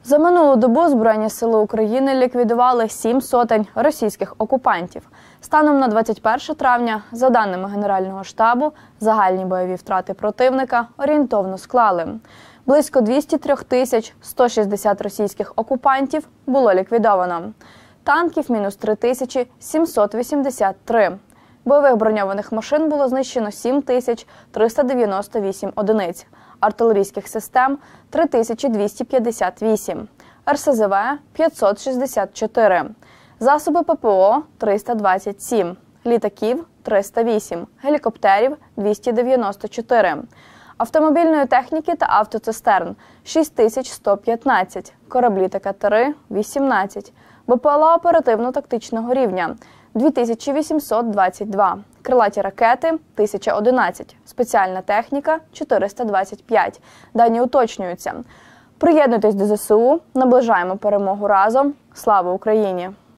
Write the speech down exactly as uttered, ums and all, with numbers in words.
За минулу добу Збройні сили України ліквідували сім сотень російських окупантів. Станом на двадцять перше травня, за даними Генерального штабу, загальні бойові втрати противника орієнтовно склали. Близько двісті три тисячі сто шістдесят російських окупантів було ліквідовано. Танків – мінус три тисячі сімсот вісімдесят три. Бойових броньованих машин було знищено сім тисяч триста дев'яносто вісім одиниць, артилерійських систем – три тисячі двісті п'ятдесят вісім, ер ес зе ве – п'ятсот шістдесят чотири, засоби пе пе о – триста двадцять сім, літаків – триста вісім, гелікоптерів – двісті дев'яносто чотири, автомобільної техніки та автоцистерн – шість тисяч сто п'ятнадцять, кораблі та катери – вісімнадцять, бе пе ел а оперативно-тактичного рівня – дві тисячі вісімсот двадцять два, крилаті ракети – тисяча одинадцять, спеціальна техніка – чотириста двадцять п'ять. Дані уточнюються. Приєднуйтесь до зе се у, наближаємо перемогу разом. Слава Україні!